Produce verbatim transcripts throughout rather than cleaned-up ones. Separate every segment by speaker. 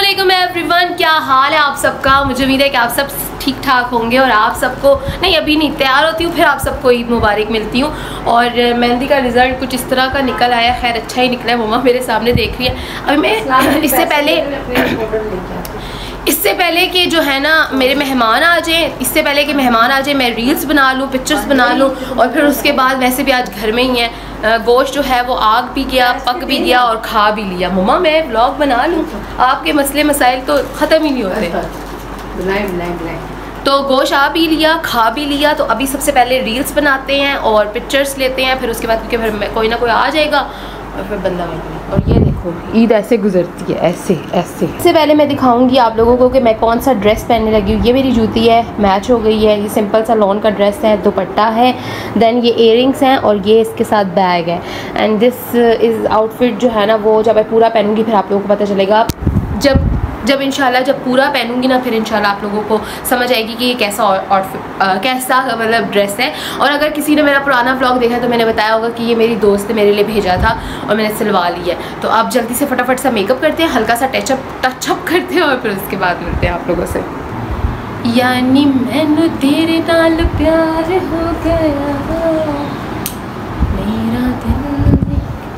Speaker 1: अस्सलामुअलैकुम एवरीवन, क्या हाल है आप सबका। मुझे उम्मीद है कि आप सब ठीक ठाक होंगे और आप सबको नहीं अभी नहीं तैयार होती हूँ, फिर आप सबको ईद मुबारक मिलती हूँ। और मेहंदी का रिज़ल्ट कुछ इस तरह का निकल आया, खैर अच्छा ही निकला है। मम्मा मेरे सामने देख रही है। अभी मैं इससे पहले इससे पहले कि जो है ना मेरे मेहमान आ जाएँ, इससे पहले कि मेहमान आ जाए मैं रील्स बना लूँ, पिक्चर्स बना लूँ, और फिर उसके बाद वैसे भी आज घर में ही है, गोश्त जो है वो आग भी गया, पक भी गया और खा भी लिया। मम्मा मैं व्लॉग बना लूँ, आपके मसले मसाइल तो ख़त्म ही नहीं होते।
Speaker 2: बुलाए बुलाए बुलाए
Speaker 1: तो गोश्त आ भी लिया, खा भी लिया, तो अभी सबसे पहले रील्स बनाते हैं और पिक्चर्स लेते हैं, फिर उसके बाद क्योंकि फिर कोई ना कोई आ जाएगा और फिर बंदा बनेगा। और ये देखो ईद ऐसे गुजरती है, ऐसे ऐसे। इससे पहले मैं दिखाऊंगी आप लोगों को कि मैं कौन सा ड्रेस पहनने लगी हूँ। ये मेरी जूती है, मैच हो गई है। ये सिंपल सा लॉन का ड्रेस है, दुपट्टा है, देन ये इयरिंग्स हैं और ये इसके साथ बैग है। एंड दिस इज़ आउटफिट जो है ना वो जब मैं पूरा पहनूंगी फिर आप लोगों को पता चलेगा। जब जब इंशाल्लाह जब पूरा पहनूंगी ना फिर इंशाल्लाह आप लोगों को समझ आएगी कि ये कैसा आउटफिट कैसा मतलब ड्रेस है। और अगर किसी ने मेरा पुराना व्लॉग देखा है तो मैंने बताया होगा कि ये मेरी दोस्त ने मेरे लिए भेजा था और मैंने सिलवा लिया है। तो आप जल्दी से फटाफट सा मेकअप करते हैं, हल्का सा टचअप टचअप करते हैं और फिर उसके बाद मिलते हैं आप लोगों से। यानी मैनू तेरे नाल प्यार हो गया मेरा दिल।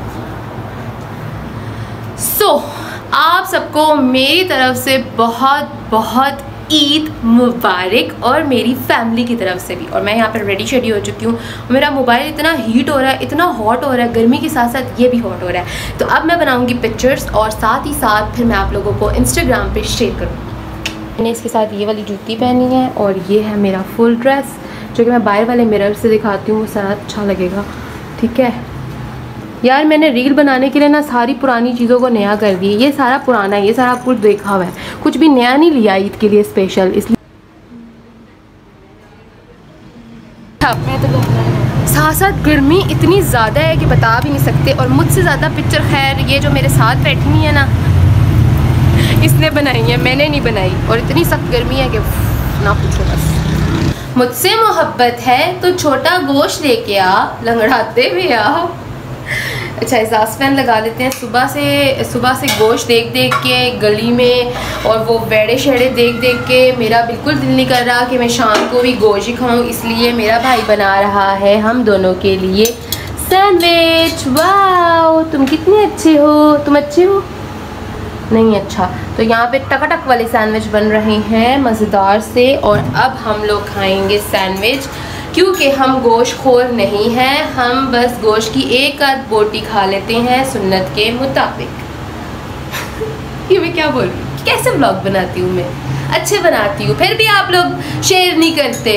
Speaker 1: सो so, आप सबको मेरी तरफ से बहुत बहुत ईद मुबारक और मेरी फैमिली की तरफ से भी। और मैं यहाँ पर रेडी शेडी हो चुकी हूँ। मेरा मोबाइल इतना हीट हो रहा है, इतना हॉट हो रहा है, गर्मी के साथ साथ ये भी हॉट हो रहा है। तो अब मैं बनाऊँगी पिक्चर्स और साथ ही साथ फिर मैं आप लोगों को इंस्टाग्राम पे शेयर करूँगी। मैंने इसके साथ ये वाली जूती पहनी है और ये है मेरा फुल ड्रेस जो कि मैं बाहर वाले मिरर से दिखाती हूँ, वो सारा अच्छा लगेगा। ठीक है यार, मैंने रील बनाने के लिए ना सारी पुरानी चीज़ों को नया कर दिया। ये सारा पुराना है, ये सारा कुछ देखा हुआ है, कुछ भी नया नहीं लिया ईद के लिए स्पेशल। इसलिए साथ साथ गर्मी इतनी ज़्यादा है कि बता भी नहीं सकते। और मुझसे ज़्यादा पिक्चर खैर ये जो मेरे साथ बैठी हुई है ना इसने बनाई है, मैंने नहीं बनाई। और इतनी सख्त गर्मी है कि ना पूछो बस। मुझसे मोहब्बत है तो छोटा गोश्त लेके आ, लंगड़ाते हुए आ। अच्छा एग्जॉस्ट फैन लगा लेते हैं। सुबह से सुबह से गोश्त देख देख के गली में और वो बेड़े शेड़े देख देख के मेरा बिल्कुल दिल नहीं कर रहा कि मैं शाम को भी गोश्त ही खाऊं। इसलिए मेरा भाई बना रहा है हम दोनों के लिए सैंडविच। वाओ तुम कितने अच्छे हो, तुम अच्छे हो नहीं? अच्छा तो यहाँ पे टकाटक वाले सैंडविच बन रहे हैं मज़ेदार से। और अब हम लोग खाएंगे सैंडविच क्योंकि हम गोश्त खोर नहीं हैं, हम बस गोश्त की एक आध बोटी खा लेते हैं सुन्नत के मुताबिक। ये मैं क्या बोल रही हूँ, कैसे व्लॉग बनाती हूँ मैं, अच्छे बनाती हूँ, फिर भी आप लोग शेयर नहीं करते।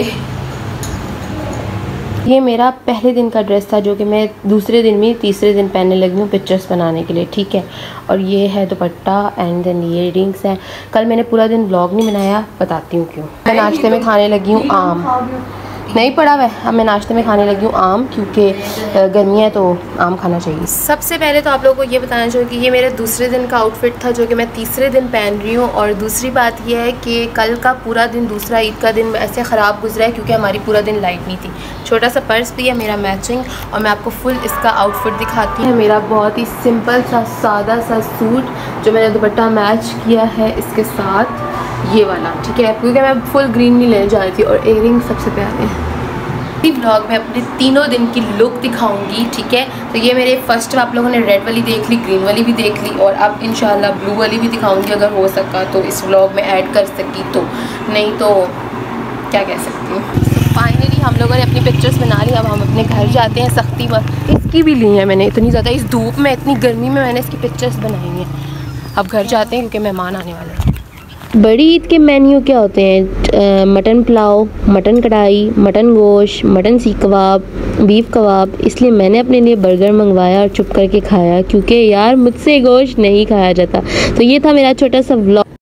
Speaker 1: ये मेरा पहले दिन का ड्रेस था जो कि मैं दूसरे दिन में तीसरे दिन पहनने लगी हूँ पिक्चर्स बनाने के लिए। ठीक है, और ये है दुपट्टा एंड देन ये रिंग्स हैं। कल मैंने पूरा दिन व्लॉग नहीं बनाया, बताती हूँ क्यों। मैं नाश्ते में खाने लगी हूँ आम, नहीं पड़ा वह अब मैं नाश्ते में खाने लगी हूँ आम क्योंकि गर्मी है तो आम खाना चाहिए। सबसे पहले तो आप लोगों को ये बताना चाहिए कि ये मेरे दूसरे दिन का आउटफिट था जो कि मैं तीसरे दिन पहन रही हूँ। और दूसरी बात ये है कि कल का पूरा दिन, दूसरा ईद का दिन ऐसे ख़राब गुजरा है क्योंकि हमारी पूरा दिन लाइट नहीं थी। छोटा सा पर्स भी है मेरा मैचिंग और मैं आपको फुल इसका आउटफिट दिखाती हूँ। मेरा बहुत ही सिंपल सा सादा सा सूट जो मैंने दुपट्टा मैच किया है इसके साथ, ये वाला। ठीक है, क्योंकि मैं फुल ग्रीन नहीं लेने जा रही थी। और इयरिंग सबसे प्यारे हैं। इस व्लॉग में अपने तीनों दिन की लुक दिखाऊंगी। ठीक है, तो ये मेरे फर्स्ट आप लोगों ने रेड वाली देख ली, ग्रीन वाली भी देख ली और अब इंशाल्लाह ब्लू वाली भी दिखाऊंगी अगर हो सका तो इस व्लॉग में ऐड कर सकी तो, नहीं तो क्या कह सकती हूँ। फाइनली हम लोगों ने अपनी पिक्चर्स बना ली, अब हम अपने घर जाते हैं। सख्ती वक्त इसकी भी ली है मैंने, इतनी ज़्यादा इस धूप में इतनी गर्मी में मैंने इसकी पिक्चर्स बनाई हैं। अब घर जाते हैं क्योंकि मेहमान आने वाले हैं।
Speaker 3: बड़ी ईद के मेन्यू क्या होते हैं? Mutton pulao, mutton kadhai, mutton गोश्त, मटन सीख कबाब, बीफ कबाब। इसलिए मैंने अपने लिए बर्गर मंगवाया और चुप करके खाया क्योंकि यार मुझसे गोश्त नहीं खाया जाता। तो ये था मेरा छोटा सा व्लॉग।